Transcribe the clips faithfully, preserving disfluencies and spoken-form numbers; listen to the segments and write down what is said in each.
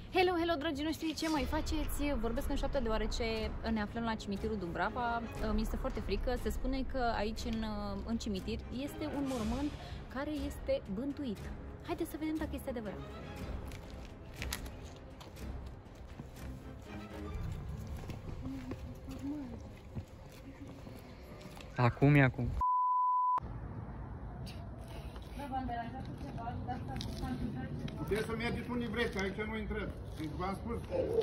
Hello, hello, dragii noștri, ce mai faceți? Vorbesc în șoaptă deoarece ne aflăm la cimitirul Dumbrava. Mi este foarte frică. Se spune că aici, în, în cimitir, este un mormânt care este bântuit. Haideți să vedem dacă este adevărat. Acum e acum. Trebuie să mergeți unde vreți, aici nu intrăm. V-am spus.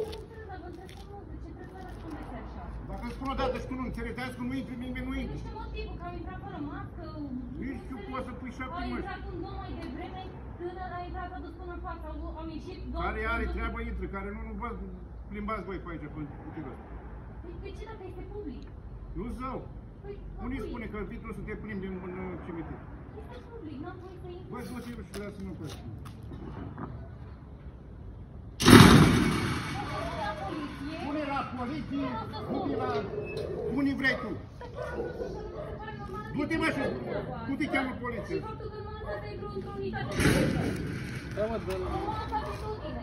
Dacă îmi spun o dată și tu nu înțelegeți că nu intri, nimeni nu intri. Este motivul că am intrat fără mască. Nici tu poți să pui șapte măști. A intrat un domn mai devreme, tânăr a intrat, a dus până în față, am ieșit. Care are treabă intră, care nu, nu vă plimbați voi pe aici, pe cutirul ăsta. Păi ce dacă este public? Nu zău. Păi, Unii spune că vii tu să te plimbi în, în cimitir. este public, n-am voie să intru. Băi, du-te și lasă-mă pe asta. Pune la poliție, du-te la... Unii vrei tu. Du-te mă și nu te cheamă poliție. Și faptul că nu am lăsat să intru într-o unitate publică. Da, mă, dă-l. Nu am lăsat atitudine.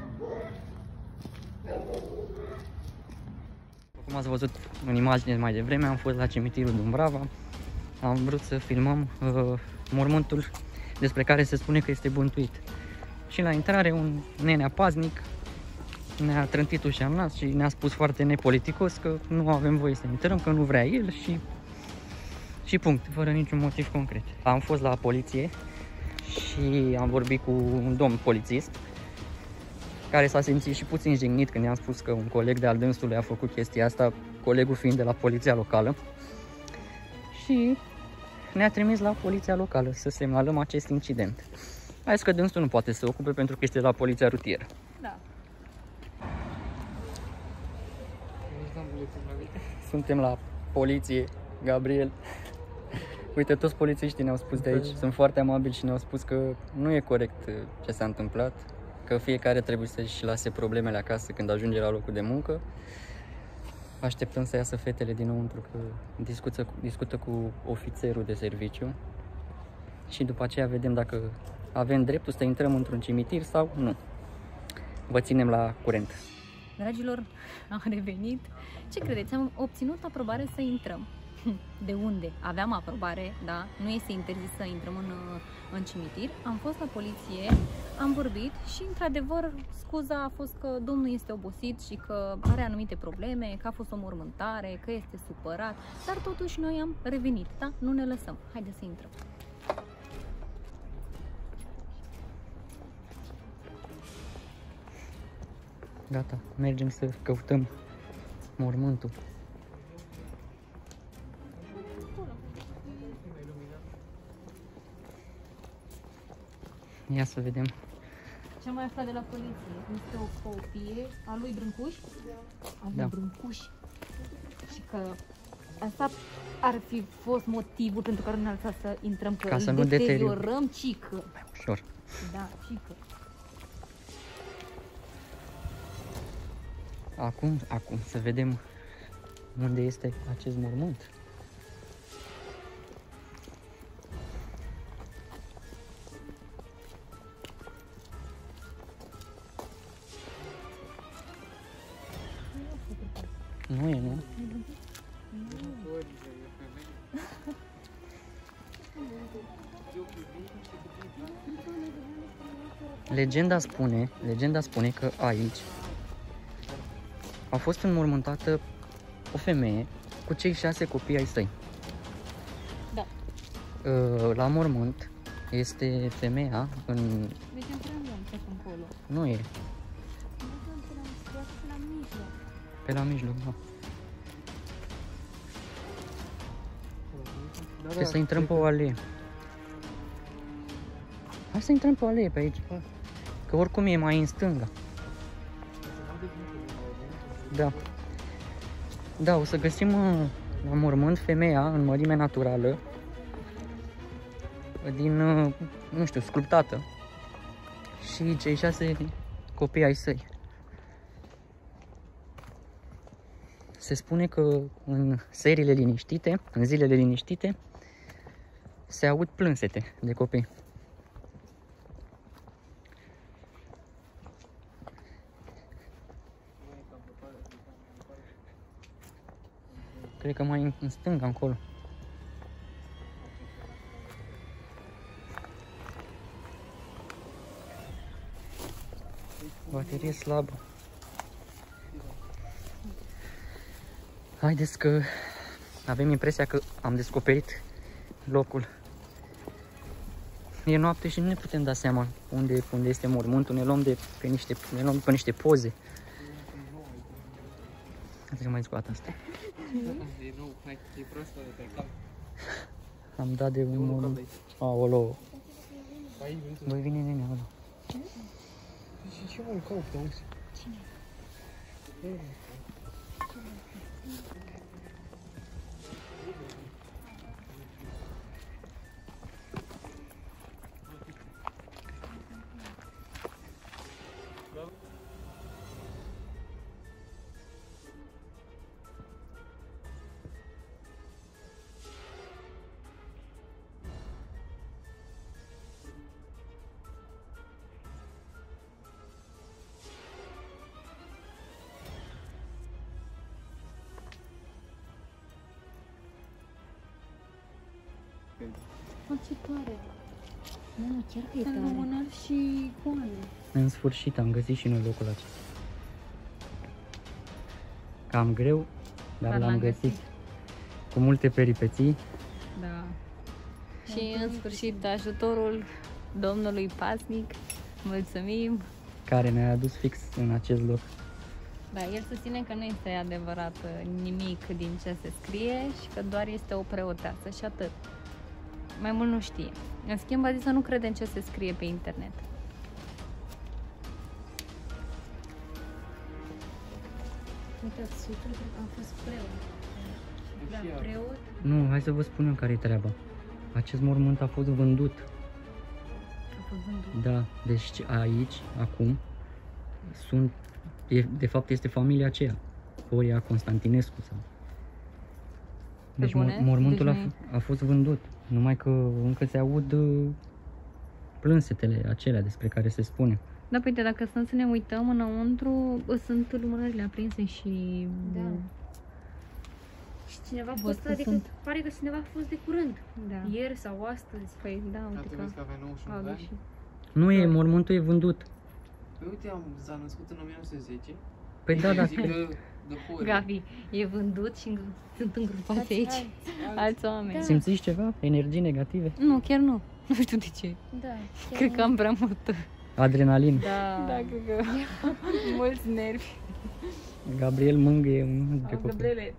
Cum ați văzut în imagine mai devreme, am fost la cimitirul Dumbrava. Am vrut să filmăm uh, mormântul despre care se spune că este bântuit. Și la intrare un nenea paznic ne-a trântit ușa în nas și ne-a spus foarte nepoliticos că nu avem voie să intrăm, că nu vrea el și, și punct, fără niciun motiv concret. Am fost la poliție și am vorbit cu un domn polițist care s-a simțit și puțin jignit când i-am spus că un coleg de-al dânsului a făcut chestia asta, colegul fiind de la poliția locală. Și ne-a trimis la poliția locală să semnalăm acest incident. A zis că dânsul nu poate să se ocupe pentru că este la poliția rutieră. Da. Suntem la poliție, Gabriel. Uite, toți polițiștii ne-au spus de aici, sunt foarte amabili și ne-au spus că nu e corect ce s-a întâmplat, că fiecare trebuie să-și lase problemele acasă când ajunge la locul de muncă. Așteptăm să iasă fetele dinăuntru, că discută, discută cu ofițerul de serviciu și după aceea vedem dacă avem dreptul să intrăm într-un cimitir sau nu. Vă ținem la curent. Dragilor, am revenit. Ce credeți? Am obținut aprobare să intrăm. De unde? Aveam aprobare, da? Nu este interzis să intrăm în, în cimitir. Am fost la poliție, am vorbit și, într-adevăr, scuza a fost că domnul este obosit și că are anumite probleme, că a fost o mormântare, că este supărat, dar totuși noi am revenit, da? Nu ne lăsăm. Haideți să intrăm. Gata, mergem să căutăm mormântul. Ia să vedem. Ce am mai aflat de la poliție? Este o copie a lui Brâncuș, a lui Da. Brâncuș, și că asta ar fi fost motivul pentru care nu ne-a lăsat să intrăm, că Ca să îl nu deteriorăm, cică. Mai ușor. Da, cică. Acum, acum să vedem unde este acest mormânt. Nu e, nu? Legenda spune, legenda spune că aici a fost înmormântată o femeie cu cei șase copii ai săi. Da. La mormânt este femeia în... Deci întrebăm ce acolo. Nu e, Pe la mijloc. pe la mijloc, da. Trebuie să intrăm pe o alee. Hai să intrăm pe o alee pe aici. Că oricum e mai în stânga. Da. Da, o să găsim uh, la mormânt femeia în mărime naturală. Din, uh, nu știu, sculptată. Și cei șase copii ai săi. Se spune că în seriile liniștite, în zilele liniștite, se aud plânsete de copii. Cred că mai în, în stânga, acolo. Baterie slabă. Haideți că avem impresia că am descoperit locul. E noapte și nu ne putem da seama unde, unde este mormântul. Ne luăm, de, pe niște, ne luăm pe niște poze. Hai să mai scoat asta. Am dat de un mormânt. Aolo. Băi, vine nene, ăla. Și ce mă caută, auzi? Cine? Mă, ce tare! Mă, chiar că e tare. Lumânări și icoane. În sfârșit am găsit și noi locul acesta. Cam greu, dar l-am găsit. găsit. Cu multe peripeții. Da. Și în sfârșit ajutorul domnului pasnic. Mulțumim! Care ne-a adus fix în acest loc. Da, el susține că nu este adevărat nimic din ce se scrie și că doar este o preoteasă și atât. Mai mult nu știe. În schimb, a zis să nu crede în ce se scrie pe internet. Uitați, a fost preot. Da, preot. Nu, hai să vă spun eu care e treaba. Acest mormânt a fost vândut. A fost vândut? Da, deci aici, acum, sunt, de, de fapt este familia aceea. Horia Constantinescu sau... Deci mormântul deci a, a fost vândut. Numai că încă se aud uh, plânsetele acelea despre care se spune. Da, păi dacă stăm să ne uităm înăuntru, sunt lumânările aprinse și... Da. Și cineva a fost, adică sunt... pare că cineva a fost de curând. Da. Ieri sau astăzi. Păi da, uite că... că avea nouăzeci și unu de ani? Nu e, mormântul e vândut. Păi uite, am, s-a născut în o mie nouă sute zece. Păi da, da. Gabi, e vândut și sunt îngropați aici alți, alți oameni. Da. Simțiți ceva? Energii negative? Nu, chiar nu. Nu știu de ce. Da. Cred nu. că am prea multă adrenalină. Da, da, cred că mulți nervi. Gabriel mângâie un de copil. Gabriele.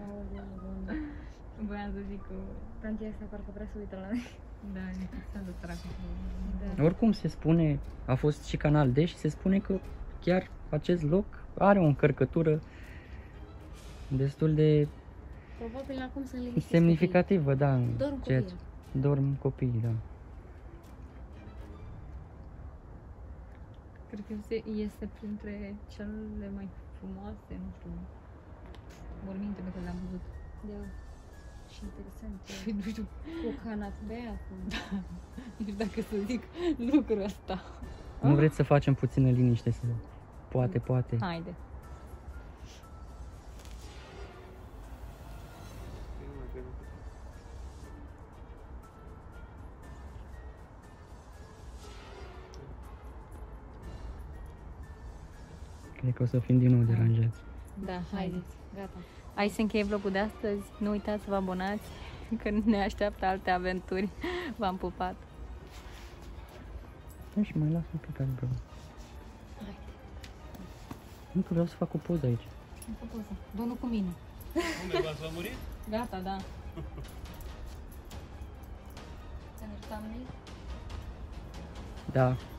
Voiam să zic că tantia asta parcă vrea să uită la noi. Da, interesează săracul. Da. Oricum se spune, a fost și Canal D și se spune că chiar acest loc are o încărcătură destul de probabil acum sunt liniștiți semnificativă, copiii. Da. Dorm copiii. Dorm copiii, da. Cred că este printre cele mai frumoase, nu știu, morminte pe care le-am văzut. Da. Și interesant. Și nu știu, cu canapea, cu... Da. Nu știu dacă să zic lucrul ăsta. Nu vreți să facem puțină liniște? Să... Poate, poate. Haide. Cred că o să fim din nou deranjați. Da, haideți. Gata. Aici se încheie vlogul de astăzi. Nu uitați să vă abonați, că ne așteaptă alte aventuri. V-am pupat. Da, și mai lasă un pic care vreau. Nu, că vreau să fac o poză aici. O poză. Domnul cu mine. Unde v-ați va murit? Gata, da. Să ne Da.